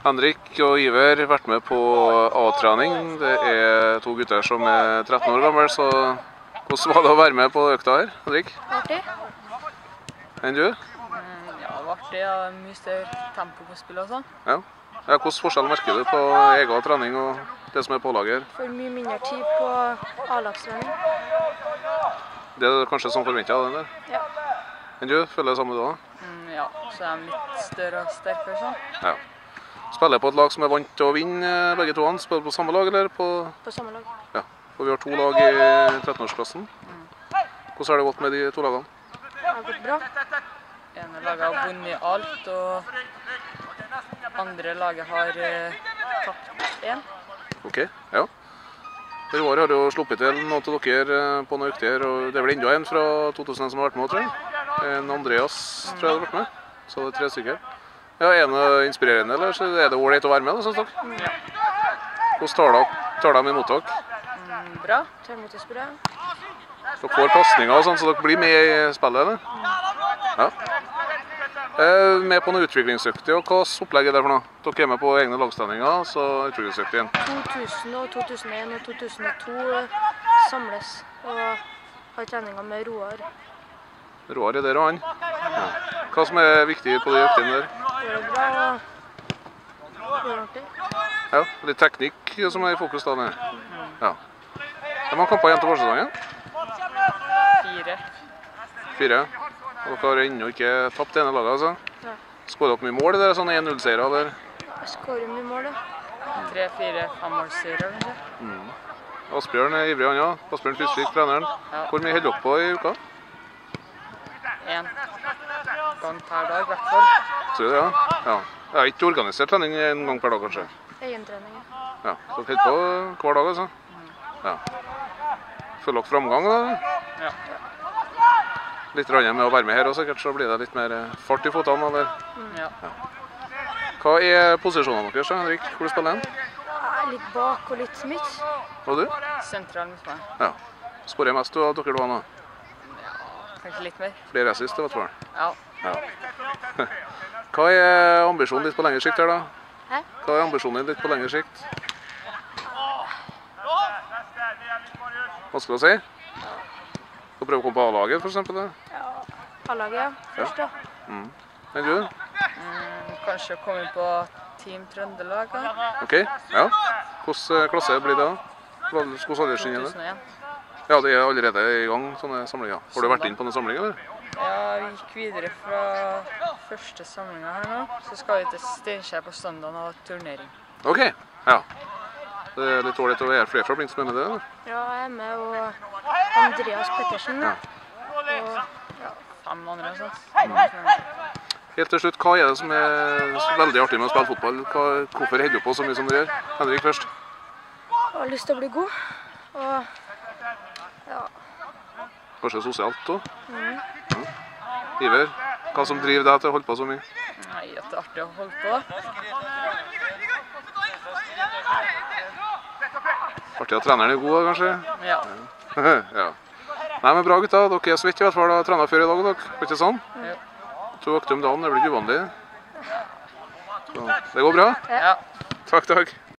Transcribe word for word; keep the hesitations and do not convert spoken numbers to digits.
Henrik og Iver har vært med på A-trening. Det er to gutter som er tretten år gamle, så hvordan var det å være med på økta her, Henrik? Artig. Enn du? Mm, ja, det var artig. Ja. Mye større tempo på spillet og sånn. Ja. Ja, hvordan forskjell merker du på egen trening og det som er pålaget her? For mye mindre tid på A-lagstrening. Det er kanskje som forventet av den der? Ja. Enn du? Føler det samme du da? Mm, ja, så er de litt større og sterkere sånn. Ja. Spiller på et lag som er vant til å vinne, begge to. Spiller på samme lag, eller på? På samme lag. Ja. For vi har to lag i trettenårsklassen. Mm. Hvordan har det gått med de to lagene? Det har gått bra. Ene laget har vunnet alt, og andre laget har eh, tapt én. Ok, ja. I år har du sluppet til noen til dere på noen økter, og det er vel enda en fra to tusen som har vært med, tror jeg. En Andreas, tror jeg har vært med. Så det er tre stykker. Ja, er det inspirerende, eller så er det ålreit å være med, synes dere? Mm, ja. Hvordan tar de, tar de imot dere? Mm, bra. Tar imot oss bra. Dere får pasninger og sånn, så dere blir med i spillet, eller? Mm. Ja. Eh, med på noe utviklingsøktig, og hva opplegg er det for noe? Dere er med på egne lagstendinger, så utviklingsøktig igjen. to tusen og to tusen og en og to tusen og to samles og har treninger med Roar. Roar er der og han. Ja. Hva som er viktig på de øktene der? Det er bra og det er ordentlig. Ja, litt teknikk som er i fokus da. Ja. Det er mange kamper igjen til vårsesongen? Fire. Fire. Og dere har ennå ikke tapt ene laget, altså? Ja. Skårer dere mye mål i det, sånne en null-seier, eller? Jeg skårer mye mål, da. Tre, fire, fem målserier, kanskje. Mm. Asbjørn er ivrig, han ja. Asbjørn Fisvik, treneren. Ja. Hvor mye holder dere på i uka? En gang per dag, i hvert fall. Tror du det, ja? Ja. Jeg har ikke organisert trening en gang per dag, kanskje? Egentrening, ja. Ja, så dere holder på hver dag, altså? Ja. Føler dere framgang, da? Ja. Litt rann med å være med her, og sikkert så blir det litt mer fart i fotene, eller? Mm. Ja. Ja. Hva er posisjonene deres, Henrik? Hvor du spiller hen? Litt bak og litt midt. Og du? Sentral midt meg. Ja. Skårer mest av dere to nå? Ja, kanskje litt mer. Flere assist, det vet du. Ja. Ja. Hva er ambisjonen ditt på lengre sikt her, da? Hæ? Hva er ambisjonen ditt på lengre sikt? Vanskelig å si? Skal prøve å komme på A-laget, for eksempel? Da? Ja, A-laget, ja. Først, da. Mm. Enn du? Mm, kanskje komme på Team Trøndelag, da. Ok, ja. Hvilken klasse blir det da? Hvilken alderstrinn er det? to tusen og en. Ja, det er allerede i gang, sånne samlinger. Har du vært inn på noen samlinger, eller? Ja, vi gikk videre fra første samlinga her nå. Så skal vi til Steinkjer på søndag og ha turnering. Ok, ja. Det er litt ålreit å være flere fra Blink som er med det, eller? Ja, jeg er med, og Andreas Pettersen, Ja. og ja, fem andre, altså. Helt til slutt, hva er det som er veldig artig med å spille fotball? Hva, hvorfor holder du på så mye som du gjør? Henrik først. Jeg har lyst til å bli god, og ja. Kanskje sosialt også? Mm. Ja. Iver, hva som driver deg til å holde på så mye? Nei, at det er artig å holde på, da. Artig at treneren er god, kanskje? Ja. Ja. Nei, men bra gutta, dere er så vidt i hvert fall da trenet før i dag, dere. Er ikke sånn? Jo. To økter om dagen, det blir ikke uvanlig. Så, det går bra? Ja. Takk, takk.